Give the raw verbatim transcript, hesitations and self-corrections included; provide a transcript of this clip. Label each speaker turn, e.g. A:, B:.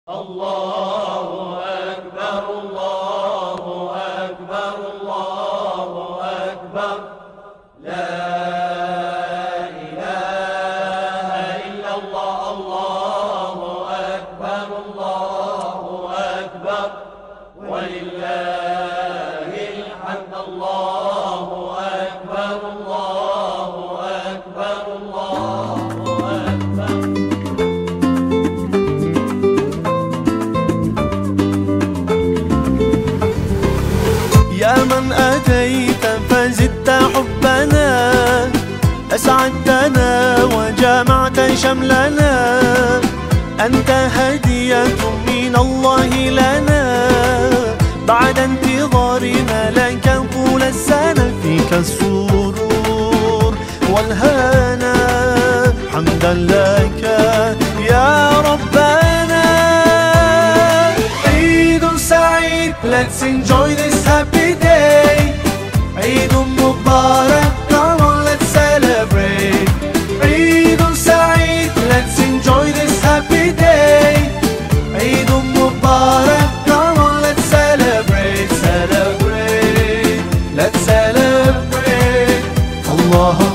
A: الله أكبر الله أكبر الله أكبر لا إله إلا الله الله أكبر الله أكبر ولله الحمد الله أكبر الله أكبر الله أكبر.
B: يا من أتيت فزدت حبنا، أسعدتنا وجمعت شملنا، أنت هدية من الله لنا، بعد انتظارنا لك طول السنة، فيك السرور والهنا، حمدا لك يا ربنا. عيد سعيد، let's enjoy this happy day. عيد مبارك، come on let's celebrate. عيد سعيد، let's enjoy this happy day. عيد مبارك، come on let's celebrate, celebrate, let's celebrate. الله